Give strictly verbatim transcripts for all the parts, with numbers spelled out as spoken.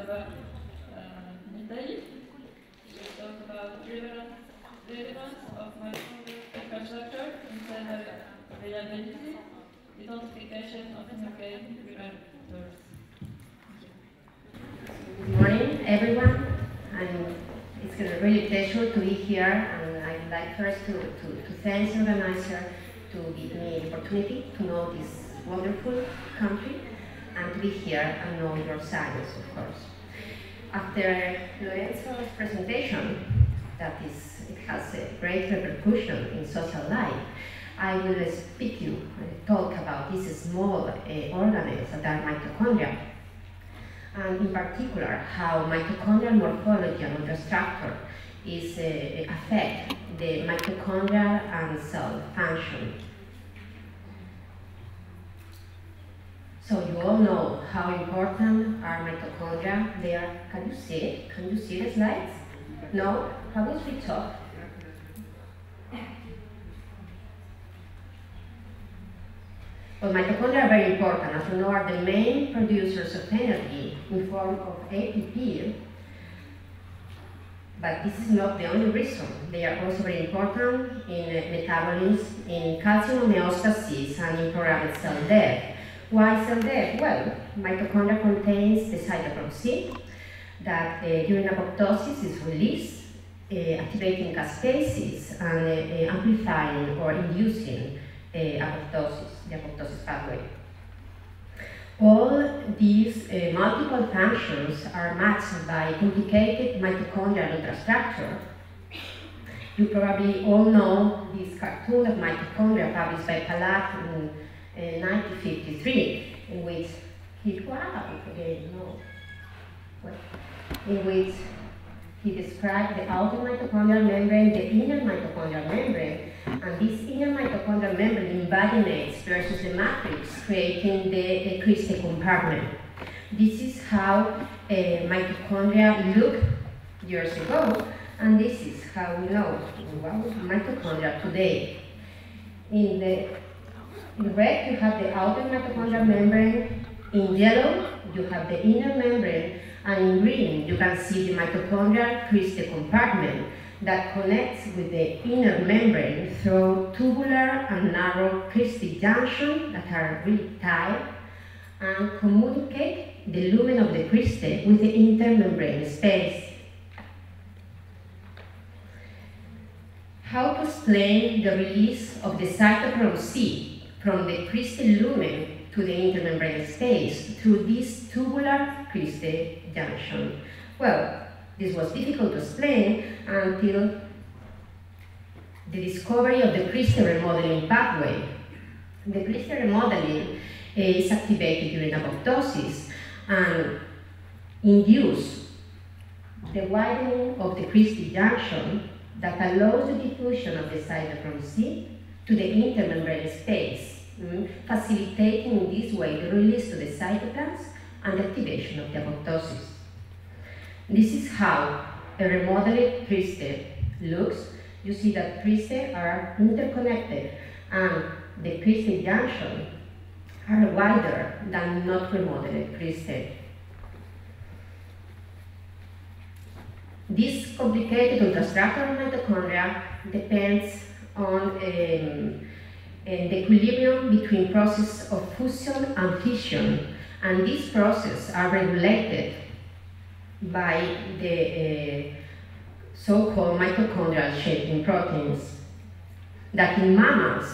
about uh, detail. We talk about relevance, relevance of mitochondrial infrastructure in cell reliability, identification of nucleic regulators. Good morning, everyone. And it's a really pleasure to be here, and I'd like first to, to, to thank the organizer to give me the opportunity to know this wonderful country and to be here and know your science, of course. After Lorenzo's presentation, that is, it has a great repercussion in social life, I will speak you, uh, talk about these small uh, organelles that are mitochondria, and in particular how mitochondrial morphology and structure is uh, affect the mitochondrial and cell function. So you all know how important are mitochondria. They are, can you see it? Can you see the slides? No? How do we talk? Well, mitochondria are very important. As you know, are the main producers of energy in form of A T P. But this is not the only reason. They are also very important in uh, metabolism, in calcium homeostasis, and in programmed cell death. Why cell death? Well, mitochondria contains the cytochrome C that uh, during apoptosis is released, uh, activating caspases and uh, uh, amplifying or inducing uh, apoptosis, the apoptosis pathway. All these uh, multiple functions are matched by complicated mitochondrial ultrastructure. You probably all know this cartoon of mitochondria published by Palat in uh, nineteen fifty-three, in which he, wow, again, no, what? in which he described the outer mitochondrial membrane, the inner mitochondrial membrane, and this inner mitochondrial membrane invaginates versus the matrix, creating the uh, crystal compartment. This is how uh, mitochondria looked years ago, and this is how we know well, mitochondria today. In the in red, you have the outer mitochondrial membrane. In yellow, you have the inner membrane. And in green, you can see the mitochondrial crystal compartment that connects with the inner membrane through tubular and narrow crystal junctions that are really tight and communicate the lumen of the crystal with the intermembrane space. How to explain the release of the cytochrome C from the crystal lumen to the intermembrane space through this tubular crystal junction? Well, this was difficult to explain until the discovery of the crystal remodeling pathway. The crystal remodeling is activated during apoptosis and induces the widening of the crystal junction that allows the diffusion of the cytochrome C to the intermembrane space, Mm, facilitating in this way the release to the cytoplasm and the activation of the apoptosis. This is how a remodeled crystal looks. You see that crystals are interconnected and the crystal junctions are wider than not remodeled crystal. This complicated ultrastructure of mitochondria depends on um, and the equilibrium between process of fusion and fission, and these processes are regulated by the uh, so-called mitochondrial shaping proteins that in mammals,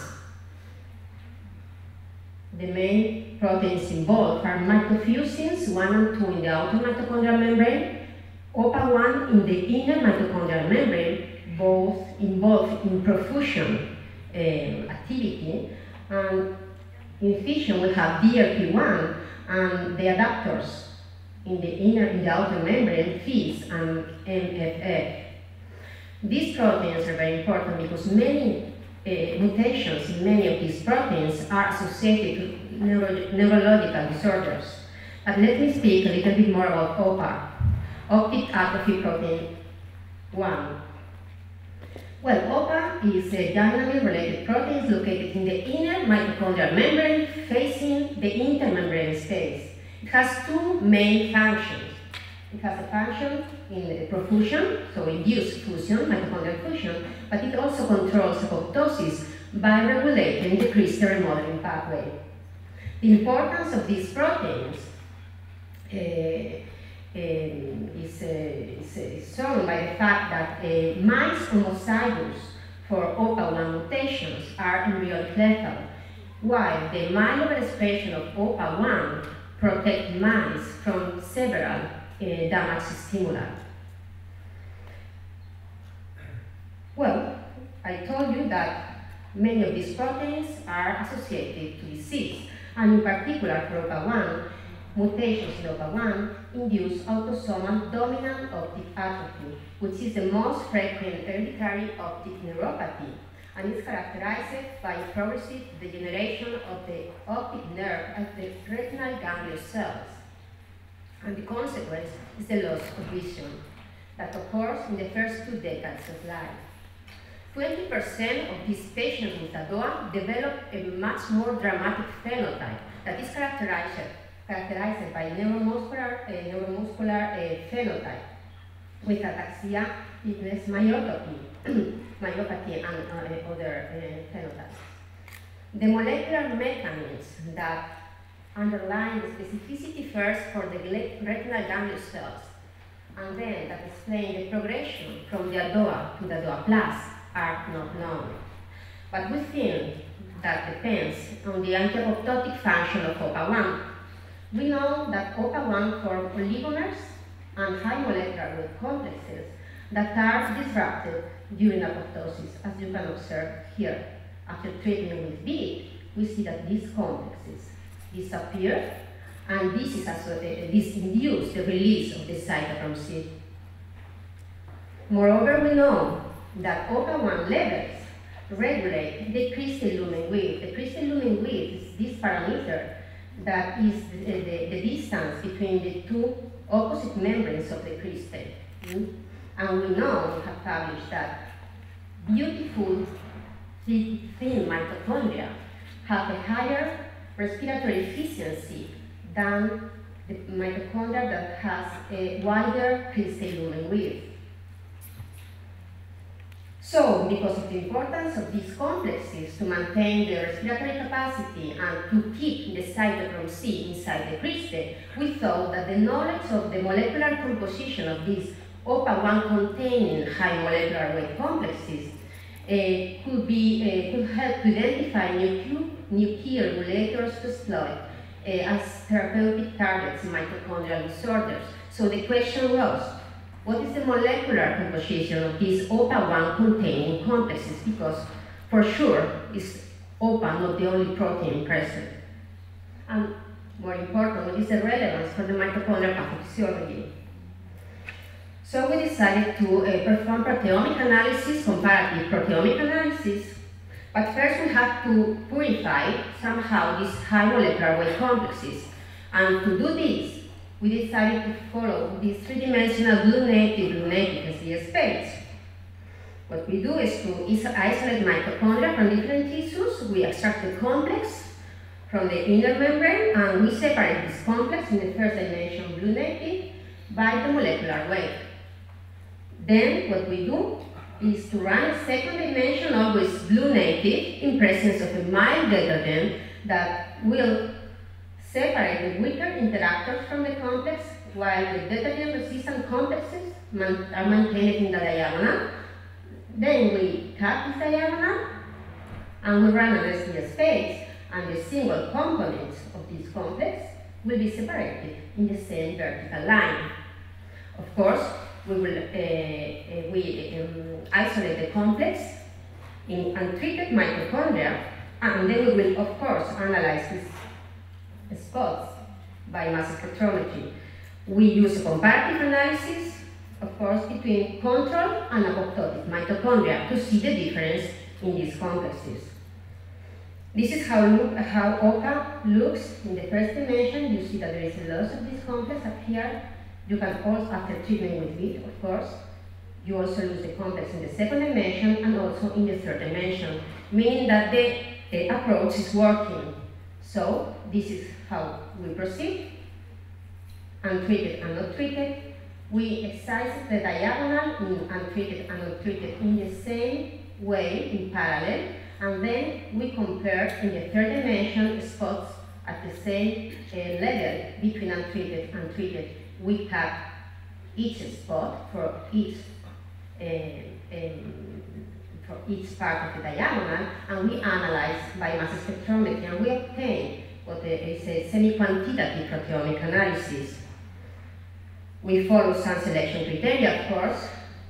the main proteins involved are mitofusins one and two in the outer mitochondrial membrane, O P A one in the inner mitochondrial membrane, both involved in profusion Um, activity, and in fission we have D R P one and the adapters in the inner, in the outer membrane, F I S and M F F. These proteins are very important because many uh, mutations in many of these proteins are associated with neuro neurological disorders. But let me speak a little bit more about O P A, optic atrophy protein one. Well, O P A is a diagonally related protein located in the inner mitochondrial membrane facing the intermembrane space. It has two main functions. It has a function in profusion, so induced fusion, mitochondrial fusion, but it also controls apoptosis by regulating the crystal remodeling pathway. The importance of these proteins uh, um, is, uh, is, is shown by the fact that uh, mice homozygous for O P A one mutations are embryonic lethal, while the mild overexpression of O P A one protects mice from several uh, damage stimuli. Well, I told you that many of these proteins are associated to disease, and in particular for O P A one, mutations in O P A one induce autosomal dominant optic atrophy, which is the most frequent hereditary optic neuropathy, and is characterized by progressive degeneration of the optic nerve at the retinal ganglion cells. And the consequence is the loss of vision that occurs in the first two decades of life. twenty percent of these patients with A D O A develop a much more dramatic phenotype that is characterized, characterized by neuromuscular, uh, neuromuscular uh, phenotype with ataxia, weakness, myopathy, myopathy and uh, other uh, phenotypes. The molecular mechanisms that underline the specificity first for the retinal ganglion cells, and then that explain the progression from the A D O A to the A D O A plus are not known. But we think that depends on the anti-apoptotic function of O P A one. We know that O P A one forms oligomers and high molecular weight complexes that are disrupted during apoptosis, as you can observe here. After treatment with B I D, we see that these complexes disappear, and this is also, uh, this induces the release of the cytochrome C. Moreover, we know that O P A one levels regulate the crystal lumen width. The crystal lumen width is this parameter that is the, the, the distance between the two opposite membranes of the crystal. Mm? And we know, we have published that beautiful thin mitochondria have a higher respiratory efficiency than the mitochondria that has a wider crystal lumen width. So, because of the importance of these complexes to maintain the respiratory capacity and to keep the cytochrome C inside the crystal, we thought that the knowledge of the molecular composition of these O P A one containing high molecular weight complexes uh, could, be, uh, could help to identify new, new key regulators to exploit uh, as therapeutic targets in mitochondrial disorders. So the question was, what is the molecular composition of these O P A one containing complexes? Because for sure, is O P A not the only protein present? And more important, what is the relevance for the mitochondrial pathophysiology? So we decided to uh, perform proteomic analysis, comparative proteomic analysis, but first we had to purify somehow these high molecular weight complexes. And to do this, we decided to follow this three-dimensional blue-native, blue-native S D S space. What we do is to isolate mitochondria from different tissues. We extract the complex from the inner membrane, and we separate this complex in the first dimension blue-native by the molecular weight. Then what we do is to run a second dimension, always blue-native, in presence of a mild detergent that will separate the weaker interactors from the complex, while the detergent-resistant complexes man are maintained in the diagonal. Then we cut this diagonal, and we run an S D S space, and the single components of this complex will be separated in the same vertical line. Of course, we will uh, uh, we um, isolate the complex in untreated mitochondria, and then we will, of course, analyze these spots by mass spectrometry. We use a comparative analysis, of course, between control and apoptotic mitochondria to see the difference in these complexes. This is how, look, how O P A looks in the first dimension. You see that there is a loss of this complex up here. You can also, after treatment with B I D, of course, you also lose the complex in the second dimension and also in the third dimension, meaning that the, the approach is working. So this is how we proceed, untreated and not treated, We excise the diagonal in untreated and untreated in the same way, in parallel, and then we compare in the third dimension spots at the same uh, level between untreated and treated. We have each spot for each, uh, um, for each part of the diagonal, and we analyze by mass spectrometry, and we obtain what is a semi-quantitative proteomic analysis. We follow some selection criteria, of course.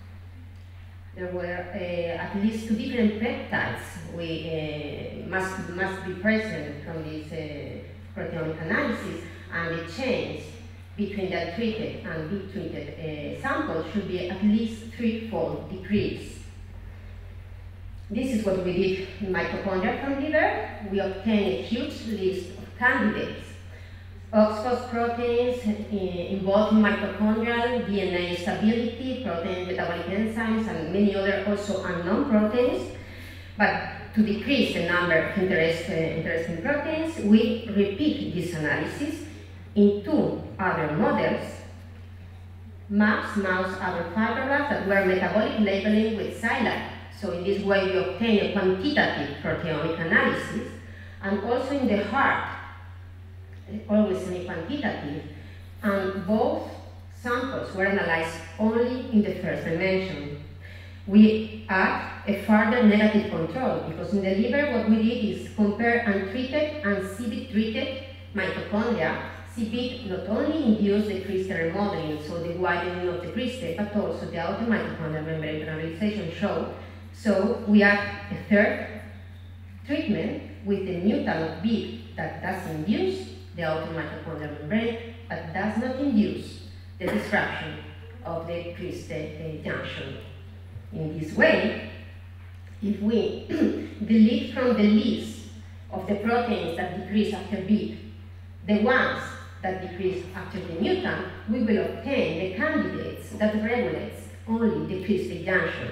There were uh, at least two different peptides we uh, must, must be present from this uh, proteomic analysis, and the change between the treated and untreated uh, samples should be at least threefold decrease. This is what we did in mitochondria from liver. We obtained a huge list of candidates. OXPHOS proteins uh, involved in mitochondrial D N A stability, protein metabolic enzymes, and many other also unknown proteins. But to decrease the number of interest, uh, interesting proteins, we repeat this analysis in two other models, maps, mouse agar fibroblasts that were metabolic labeling with Scylla. So in this way we obtain a quantitative proteomic analysis, and also in the heart, always semi-quantitative, and both samples were analyzed only in the first dimension. We add a further negative control, because in the liver what we did is compare untreated and C B treated mitochondria. C B not only induced the crystal remodeling, so the widening of the crystal, but also the outer mitochondrial membrane permeabilization showed. So we add a third treatment with the mutant of B that does induce the outer mitochondrial membrane, but does not induce the disruption of the crystal uh, junction. In this way, if we delete from the list of the proteins that decrease after B the ones that decrease after the mutant, we will obtain the candidates that regulates only the crystal junction.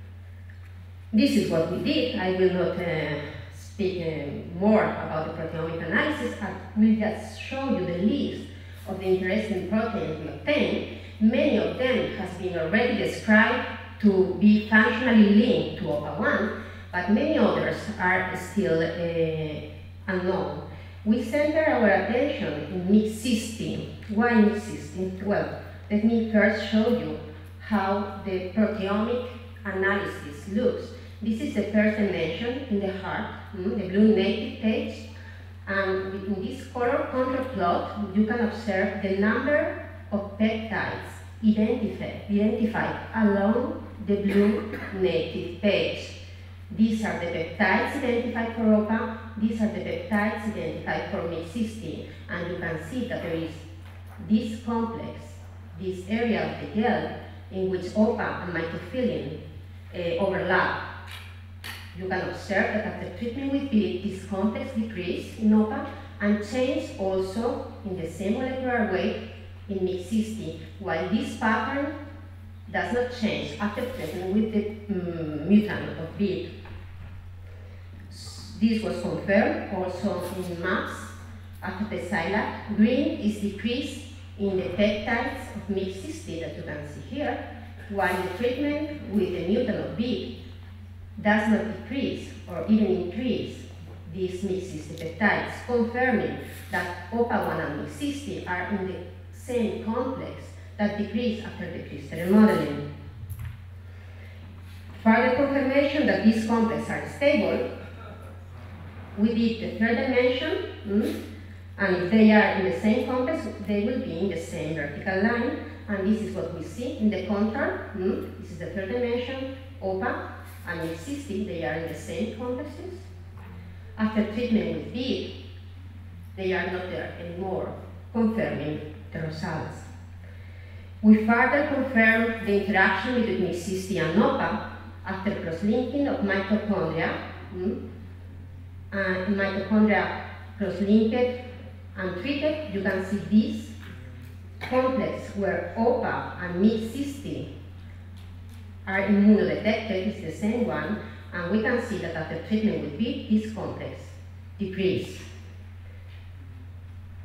This is what we did. I will not uh, speak uh, more about the proteomic analysis. I will just show you the list of the interesting proteins we obtained. Many of them has been already described to be functionally linked to O P A one, but many others are still uh, unknown. We center our attention in mixed cysteine. Why mixed cysteine? Well, let me first show you how the proteomic analysis looks. This is the first dimension in the heart, mm, the blue native page, and in this color control plot, you can observe the number of peptides identified, identified along the blue native page. These are the peptides identified for O P A, these are the peptides identified for mixed cysteine, and you can see that there is this complex, this area of the gel in which O P A and mitophilin uh, overlap. You can observe that after treatment with B, this complex decrease in O P A and change also in the same molecular weight in mixed cysteine, while this pattern does not change after treatment with the um, mutant of B. This was confirmed also in maps after the Scylla. Green is decrease in the peptides of mixed cysteine that you can see here, while the treatment with the mutant of B does not decrease or even increase these mixed cysteine peptides, confirming that O P A one and mixed cysteine are in the same complex that decrease after the crystal remodeling. Further confirmation that these complexes are stable, we did the third dimension, mm, and if they are in the same complex, they will be in the same vertical line, and this is what we see in the contour. Mm, this is the third dimension, O P A, and mixed cysteine, they are in the same complexes. After treatment with B, they are not there anymore, confirming the results. We further confirm the interaction between mixed cysteine and O P A after cross-linking of mitochondria. Mm, Uh, in mitochondria cross-linked and treated, you can see this complex where O P A and mixed cysteine are immunodetected, it's the same one, and we can see that after treatment with B, this complex decreases.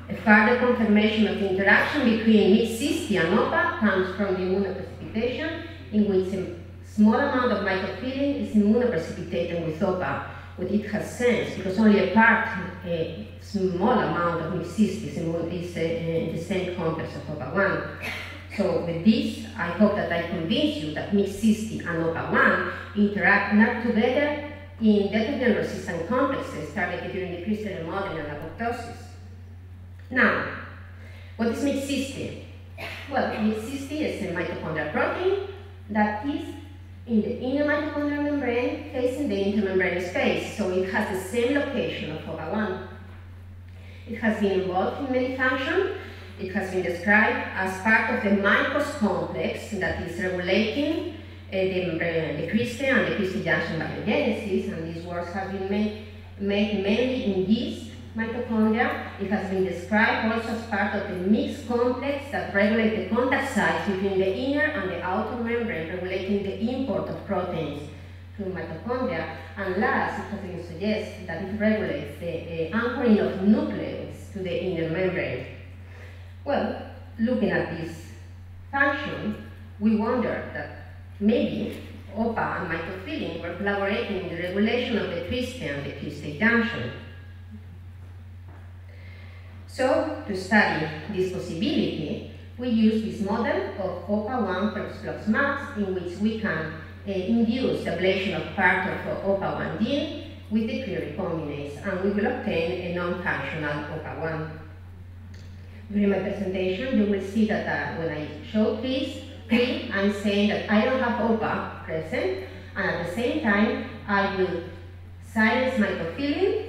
A further confirmation of the interaction between mixed cysti and OPA comes from the immunoprecipitation, in which a small amount of mycophyllin is immunoprecipitated with OPA, but it has sense because only a part, a small amount of mixed cysti is, is uh, in the same complex of OPA one. So with this, I hope that I convince you that mixed cysti and OPA one interact not together in detergen-resistant complexes targeted during the crystal remodeling and apoptosis. Now, what is mixed cysti? Well, mixed cysti is a mitochondrial protein that is in the inner mitochondrial membrane facing the intermembrane space, so it has the same location of OPA one. It has been involved in many functions. It has been described as part of the micros complex that is regulating uh, the, uh, the crystal and the crystal junction biogenesis, and these works have been made, made mainly in yeast mitochondria. It has been described also as part of the mixed complex that regulates the contact sites between the inner and the outer membrane, regulating the import of proteins to mitochondria. And last, it has been suggested that it regulates the uh, anchoring of nucleus to the inner membrane. Well, looking at this function, we wonder that maybe OPA and mycophyllin were collaborating in the regulation of the crystal and the crystal junction. So, to study this possibility, we use this model of OPA one flux maps, in which we can uh, induce the ablation of part of uh, OPA one gene with the Cre recombinase, and we will obtain a non-functional OPA one. During my presentation, you will see that uh, when I show this, I'm saying that I don't have OPA present, and at the same time, I will silence mycophyllin,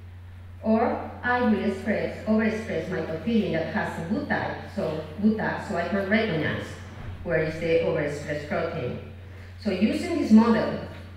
or I will express, overexpress mycophyllin that has a boot type, so buta, so I can recognize where is the overexpressed protein. So using this model,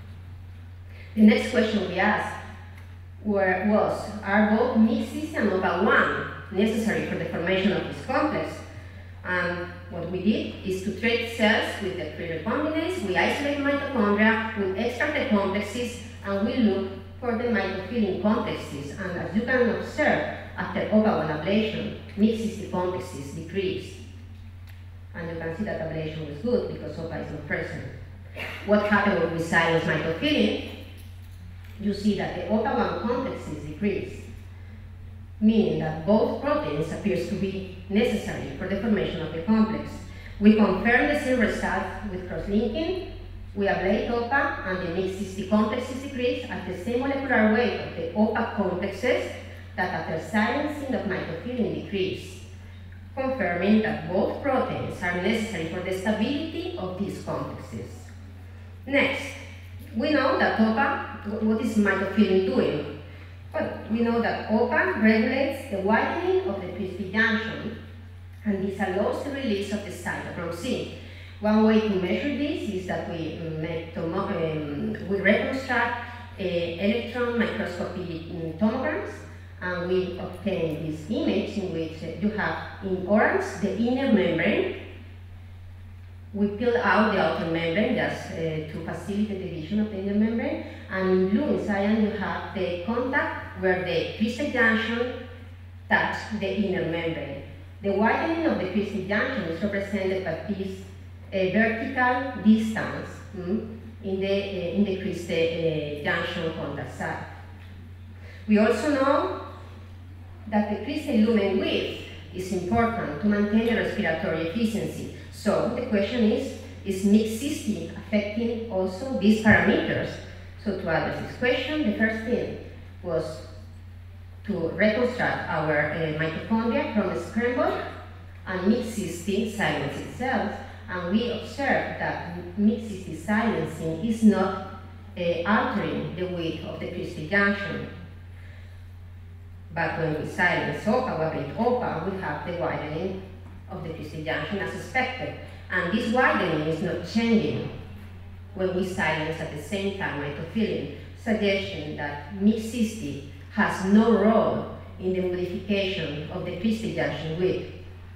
the next question we asked were, was, are both mixed cysti and OPA one necessary for the formation of this complex? And what we did is to treat cells with the Cre recombinase, we isolate mitochondria, we extract the complexes, and we look for the mycophyllin complexes. And as you can observe, after OPA one ablation, mixed cysti complexes decrease. And you can see that ablation was good because OPA is not present. What happened when we silence mycophyllin? You see that the OPA one complexes decrease, meaning that both proteins appears to be necessary for the formation of the complex. We confirm the same result with cross-linking. We ablate OPA and the mixed cysti complexes decrease at the same molecular weight of the OPA complexes that after silencing of mycophyllin decrease, confirming that both proteins are necessary for the stability of these complexes. Next, we know that OPA, what is mycophyllin doing? Well, we know that OPA regulates the widening of the crystal junction, and this allows the release of the cytochrome C. One way to measure this is that we make um, we reconstruct uh, electron microscopy tomograms, and we obtain this image in which uh, you have in orange the inner membrane. We peel out the outer membrane just uh, to facilitate the division of the inner membrane, and in blue in cyan you have the contact where the crystal junction touch the inner membrane. The widening of the crystal junction is represented by this uh, vertical distance mm, in the uh, in the crystal uh, junction contact site. We also know that the crystal lumen width is important to maintain the respiratory efficiency. So the question is, is mixed cysti affecting also these parameters? So to address this question, the first thing was to reconstruct our uh, mitochondria from a scramble, and mixed cysti silence itself, and we observed that mixed cysti silencing is not uh, altering the width of the crystal junction. But when we silence OPA, we ablate OPA, we have the widening of the crystal junction as expected. And this widening is not changing when we silence at the same time mycophyllin, suggesting that mixed cysti has no role in the modification of the crystal junction width.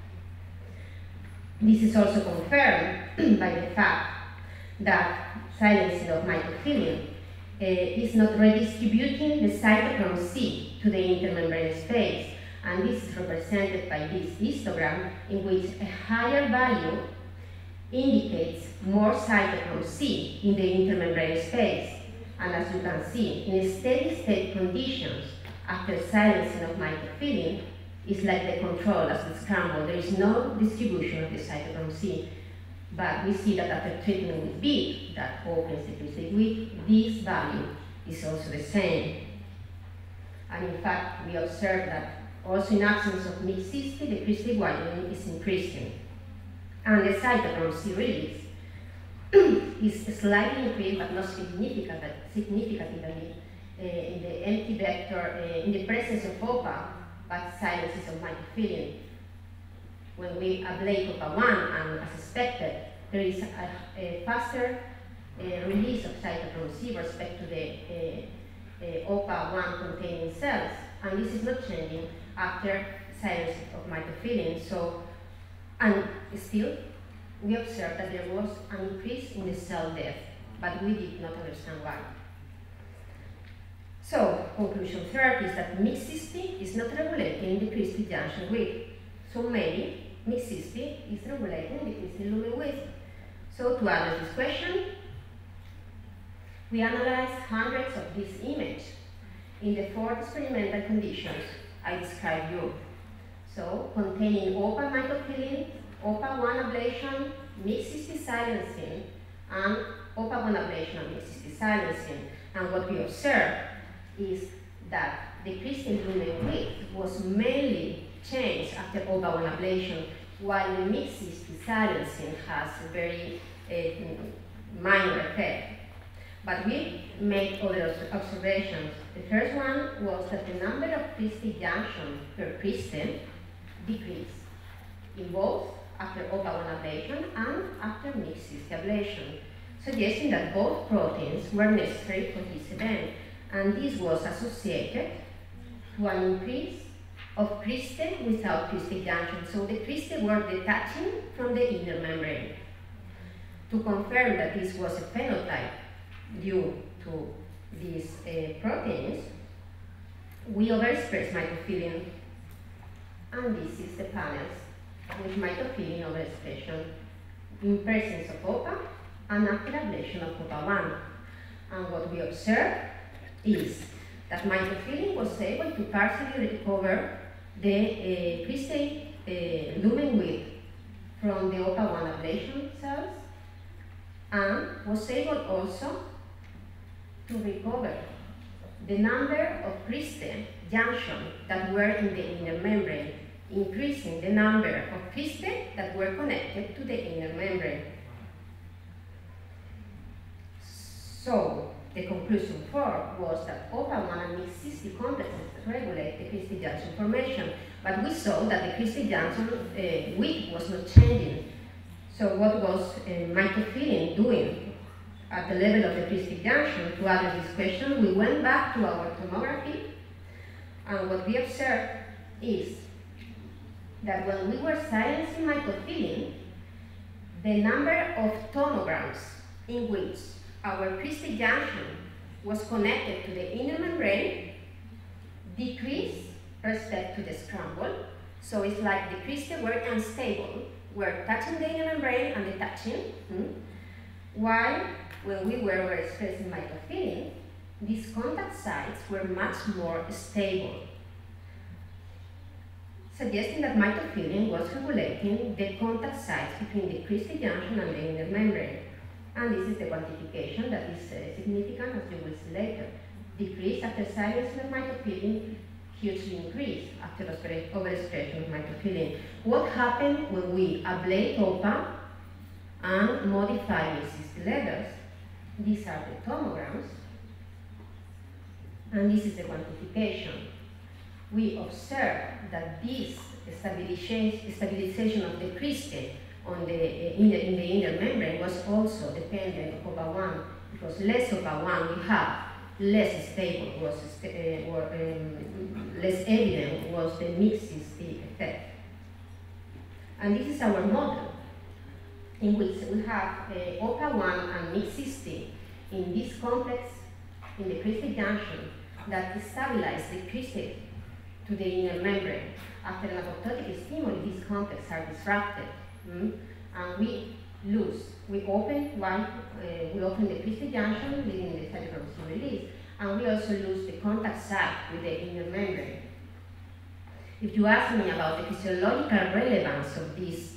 This is also confirmed by the fact that silencing of mycophyllin uh, is not redistributing the cytochrome C to the intermembrane space, And this is represented by this histogram, in which a higher value indicates more cytochrome C in the intermembrane space. And as you can see, in steady-state conditions, after silencing of microfilin, it's like the control as the scramble. There is no distribution of the cytochrome C. But we see that after treatment with B, that opens the crystal width, this value is also the same. And in fact, we observe that also in absence of mixed cystic, the crystal widening is increasing. And the cytochrome C release is slightly increased, but not significant, significantly uh, in the empty vector, uh, in the presence of O P A, but silences of microfilin. When we ablate O P A one, and as expected, there is a, a faster uh, release of cytochrome C with respect to the uh, uh, O P A one containing cells, and this is not changing after silence of microfilin. So, and still, we observed that there was an increase in the cell death, but we did not understand why. So, conclusion third is that mixed cystic is not regulating the crystal junction width. So maybe mixed cystic is regulating the crystal lumen width. So to answer this question, we analyzed hundreds of these images in the four experimental conditions I described you. So containing O P A microfilin, O P A one ablation, mixed cystic silencing, and O P A one ablation and mixed cystic silencing. And what we observed is that the crystal lumen width was mainly changed after O P A one ablation, while the mixed cystic silencing has a very uh, minor effect. But we made other observations. The first one was that the number of crystal junctions per crystal decreased in both after O P A one ablation and after mixed cystic ablation, suggesting that both proteins were necessary for this event. And this was associated to an increase of crystal without crystal junction. So the crystal were detaching from the inner membrane. To confirm that this was a phenotype due to these uh, proteins, we overexpress microfilin, and this is the panels with microfilin overexpression in presence of O P A and after ablation of O P A one. And what we observe is that microfilin was able to partially recover the uh, crystal uh, lumen width from the O P A one ablation cells, and was able also to recover the number of crystal junctions that were in the inner membrane, increasing the number of crystals that were connected to the inner membrane. So, the conclusion four was that O P A one and mixed cystic complexes regulate the crystal junction formation, but we saw that the crystal junction uh, width was not changing. So what was uh, microfilin doing at the level of the crystal junction? To address this question, we went back to our tomography, and what we observed is that when we were silencing microfilin, the number of tomograms in which our crystal junction was connected to the inner membrane decreased respect to the scramble. So it's like the crystal were unstable, were touching the inner membrane and detaching, hmm? while when we were overexpressing microfilin, these contact sites were much more stable, suggesting that microfilin was regulating the contact sites between the crystal junction and the inner membrane. And this is the quantification that is uh, significant, as you will see later. Decrease after silencing of microfilin, hugely increase after overexpression of microfilin. What happened when we ablate O P A and modify mixed cystic levels? These are the tomograms, and this is the quantification. We observe that this stabilization, stabilization of the crystal on the, uh, in, the, in the inner membrane was also dependent on O P A one, because less O P A one we have, less stable was, uh, or um, less evident was the mixed cystic effect. And this is our model, in which we have uh, O P A one and mixed cystic in this complex, in the crystal junction, that stabilize the crystal to the inner membrane. After an apoptotic stimuli, these complexes are disrupted, mm? and we lose. We open one, uh, we open the cystic junction, leading the cytochrome release, and we also lose the contact site with the inner membrane. If you ask me about the physiological relevance of this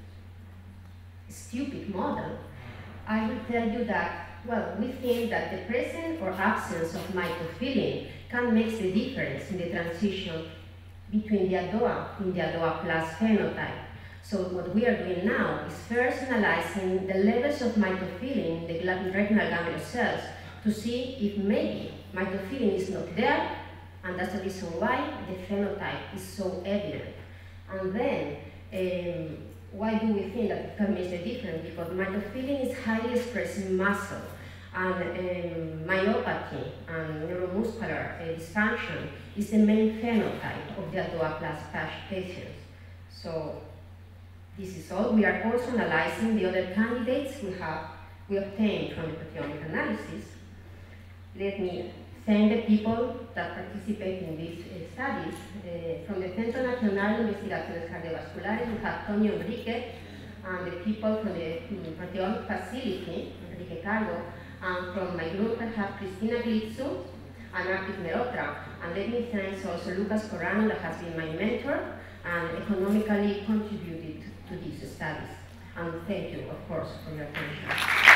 stupid model, I will tell you that, well, we think that the presence or absence of mycophilin can make the difference in the transition between the A D O A and the A D O A plus phenotype. So what we are doing now is first analyzing the levels of mycophilin in the retinal ganglion cells to see if maybe mycophilin is not there, and that's the reason why the phenotype is so evident. And then, um, why do we think that it can make the difference? Because mycophilin is highly expressed in muscle, and um, myopathy and neuromuscular uh, dysfunction is the main phenotype of the A D O A plus patients. So this is all. We are also analyzing the other candidates we have we obtained from the proteomic analysis. Let me thank the people that participate in these uh, studies. Uh, from the Centro Nacional de Investigaciones Cardiovasculares, we have Tony Enrique, and the people from the um, proteomic facility, Enrique Cargo, and from my group I have Cristina Glitzu and Arpit Mehrotra. And let me thank also Lucas Corrano, that has been my mentor and economically contributed to these studies. And thank you, of course, for your attention.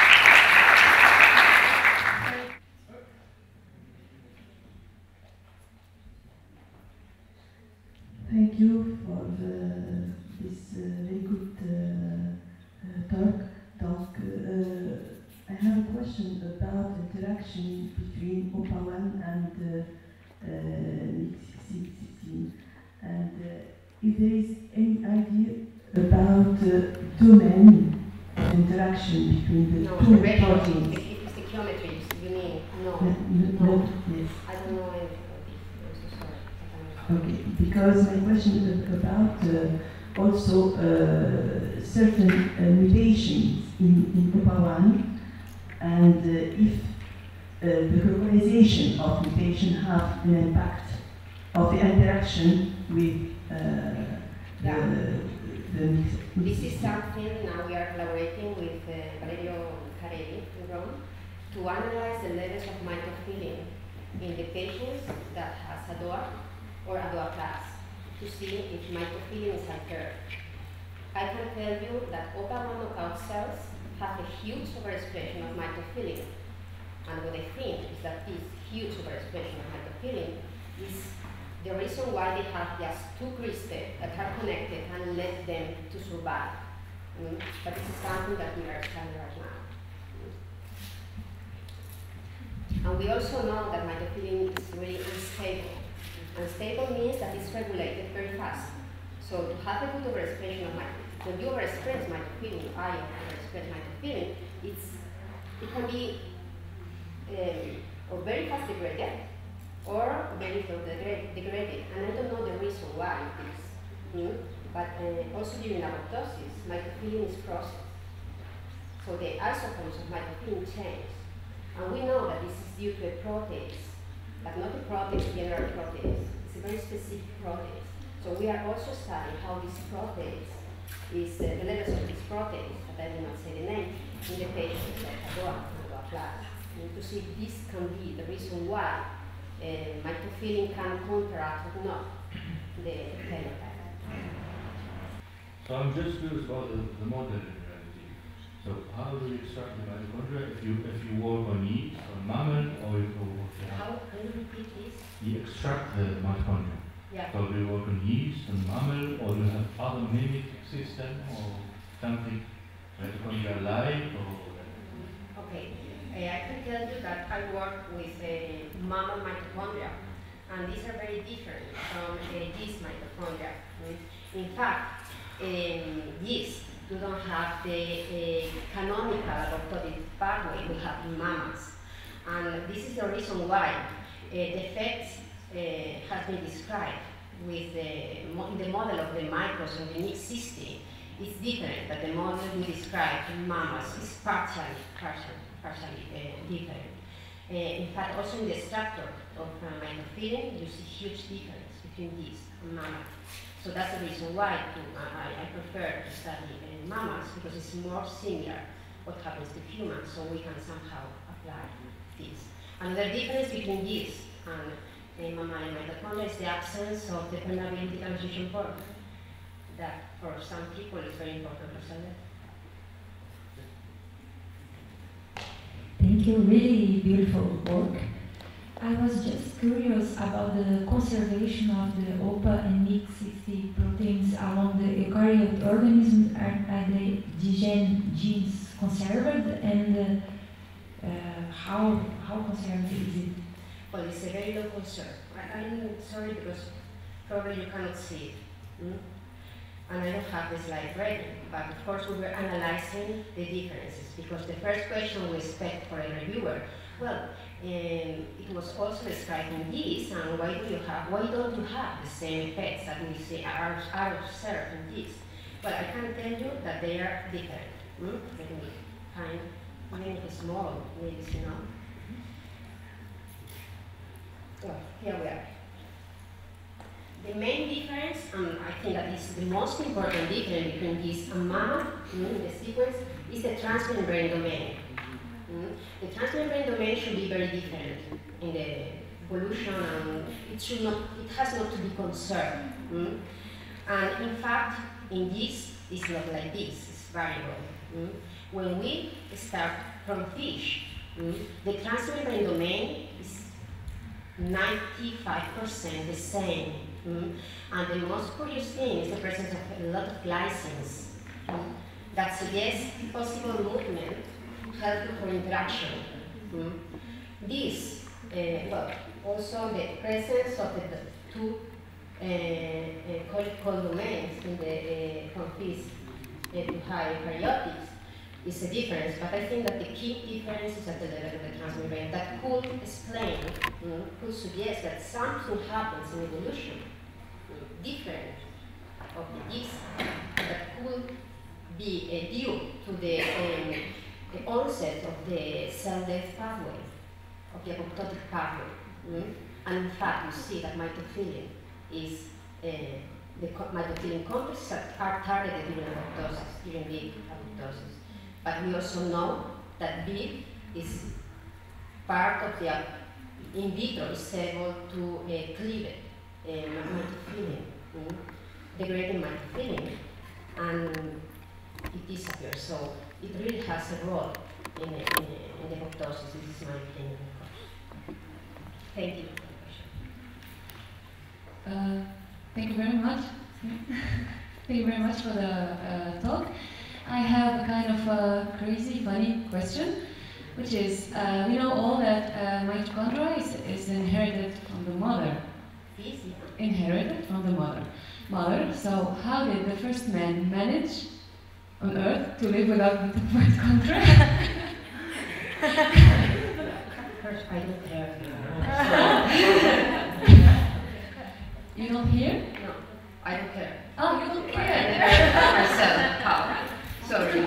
Thank you for the, this uh, very good uh, uh, talk. talk. Uh, I have a question about interaction between O P A one and uh, uh, M Y C sixteen. And uh, if there is any idea about uh, domain of interaction between the no, two the proteins? It's the geometry, you mean? No. No, no, no. no. Yes. I don't know anything about this. I'm so sorry. Okay, because my question is about uh, also uh, certain uh, mutations in, in O P A one, and uh, if uh, the localization of mutation have an impact of the interaction with uh, Yeah. the, the This is something now we are collaborating with uh, Valerio Carelli in Rome to analyze the levels of mycophilin in the patients that has A D O A or A D O A plus to see if mycophilin is impaired. I can tell you that O P A one knockout cells have a huge overexpression of mycophilin, and what I think is that this huge overexpression of mycophilin is the reason why they have just two crystals that are connected and let them to survive. Mm? But this is something that we are studying right now. Mm? And we also know that mycophilin is really unstable. Unstable means that it's regulated very fast. So to have a good overexpression of mycophilin, when you overexpress mycophilin, ion overexpress mycophilin, it's, it can be um, or very fast degraded, or very slow degraded, and I don't know the reason why it is. Mm? But uh, also during apoptosis, mycophilin is processed. So the isoforms of mycophilin change. And we know that this is due to a protease, but not a protease, general protease. It's a very specific protease. So we are also studying how this protease is, uh, the levels of this protease, but I will not say the name, in the patients that A D O A and A D O A plus, to see if this can be the reason why Uh, mycophilin can counteract or not the phenotype. So I'm just curious about the, the model in reality. So how do you extract the mitochondria if you if you work on yeast, on mammal, or if you work on How can you repeat this? you extract the mitochondria? Yeah. So do you work on yeast and mammal, or do you have other mimic system or something mitochondria like or? Okay. Uh, I can tell you that I work with uh, mammal mitochondria, and these are very different from uh, yeast mitochondria. Mm. In fact, um, yeast do not have the uh, canonical apoptotic pathway we have in mammals, and this is the reason why uh, the effects uh, has been described with the, mo the model of the microbes of the mixed system. It's different, but the model we describe in mammals is partially, partially. partially uh, different. Uh, in fact, also in the structure of uh, mycophilin, you see huge difference between this and mammal. So that's the reason why I, I prefer to study uh, mammals, because it's more similar what happens to humans, so we can somehow apply this. Another difference between this and uh, mammalian mitochondria is the absence of the permeability transition pore. That for some people is very important to select. Thank you, really beautiful work. I was just curious about the conservation of the O P A and M Y C sixty proteins along the eukaryote organisms. Are, are the gene, genes conserved, and uh, uh, how, how conserved is it? Well, it's a very low concern. I, I'm sorry because probably you cannot see it. Mm? And I don't have the slide ready, but of course we were analyzing the differences, because the first question we expect for a reviewer, well, um, it was also described in this, and why do you have, why don't you have the same effects that we see are, are observed in this? Well, I can tell you that they are different. Mm? Let me find, even if it's small, maybe it's enough. Well, here we are. The main difference, and I think that is the most important difference between this and mammal, mm, the sequence, is the transmembrane domain. Mm. The transmembrane domain should be very different in the evolution, and it should not, it has not to be conserved. Mm. And in fact, in this, it's not like this, it's variable. Mm. When we start from fish, mm, the transmembrane domain is ninety-five percent the same. Mm. And the most curious thing is the presence of a lot of glycines mm, that suggests possible movement helpful for interaction. Mm. This, uh, well, also the presence of the, the two uh, uh, codomains in the uh, from fish uh, to high eukaryotes is a difference, but I think that the key difference is at the level of the transmembrane that could explain, mm, could suggest that something happens in evolution mm, different of this that could be uh, due to the, um, the onset of the cell death pathway, of the apoptotic pathway. Mm? And in fact, you see that mitophilin is uh, the mitophilin complexes that are targeted during apoptosis, during big apoptosis. But we also know that B I F is part of the, in vitro is able to uh, cleave uh, mitophilin, mm, degrading mitophilin, and it disappears. So it really has a role in, in, in the apoptosis. This is my opinion. Thank you. Uh, thank you very much. Thank you very much for the uh, talk. I have a kind of a crazy, funny question, which is, uh, we know all that uh, mitochondria is, is inherited from the mother. Inherited from the mother. Mother. So how did the first man manage on Earth to live without mitochondria? First, I don't care. You don't hear? No, I don't care. Oh, you don't care? I never heard myself. How? Sorry.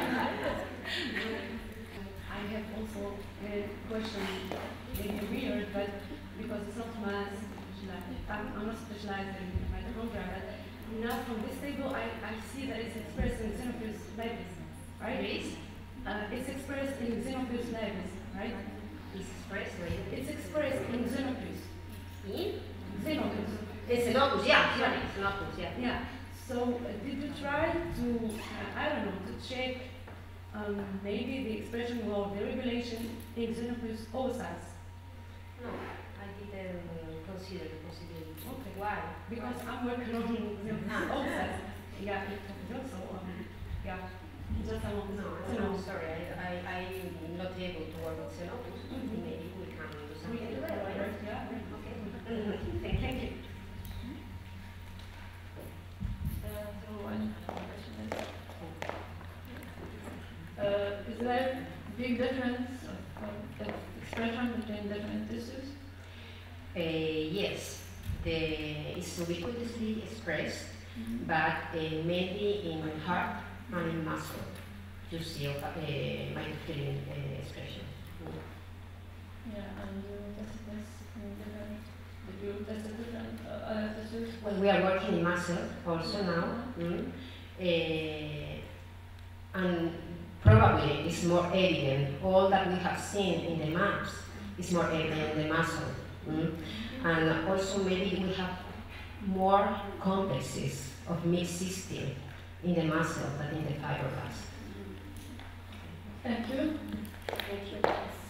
I have also a question, maybe weird, but because it's not my specialized, I'm not specialized in mitochondria, but now from this table I, I see that it's expressed in Xenophilus laevis, right? It is? Uh, it's expressed in Xenophilus laevis, right? It's expressed, right? It's expressed in Xenophilus. In? Xenophilus. It's an opus, yeah, sorry, it's an opus, yeah. Yeah. So uh, did you try to, uh, I don't know, to check um, maybe the expression of the regulation in Xenophilus oocytes? No, I didn't uh, consider the possibility. Okay. Why? Because I'm working on Xenophilus oocytes. Yeah, it also, um, yeah, just along No, the no, sorry, I, I, I'm not able to work with Xenopus. Mm-hmm. Maybe we can do We something can do together, that, right? right? Yeah. Okay. Mm-hmm. Thank, Thank you. Uh, so one question is, uh, is there a big difference of, of expression between different tissues? Uh, yes, the, it's ubiquitously expressed, mm-hmm. but uh, mainly in heart and in muscle. You see uh, mitophilin uh, expression. Yeah, and uh, what's this in different? Did you test different uh, other tissues? Well, we are working in muscle also now. Mm. Eh, and probably it's more evident, all that we have seen in the maps is more evident in the muscle. Mm. And also maybe we have more complexes of mixed system in the muscle than in the fibroblasts. Thank you. Thank you.